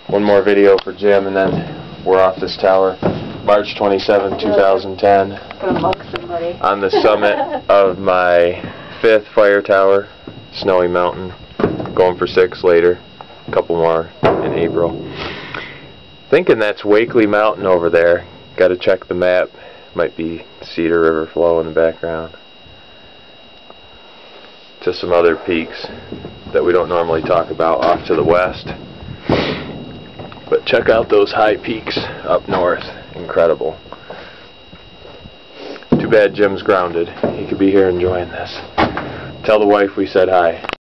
One more video for Jim, and then we're off this tower. March 27, 2010. Gonna mug somebody. On the summit of my 5th fire tower, Snowy Mountain. Going for 6 later. A couple more in April. Thinking that's Wakely Mountain over there. Got to check the map. Might be Cedar River flow in the background. To some other peaks that we don't normally talk about off to the west. But check out those high peaks up north. Incredible. Too bad Jim's grounded. He could be here enjoying this. Tell the wife we said hi.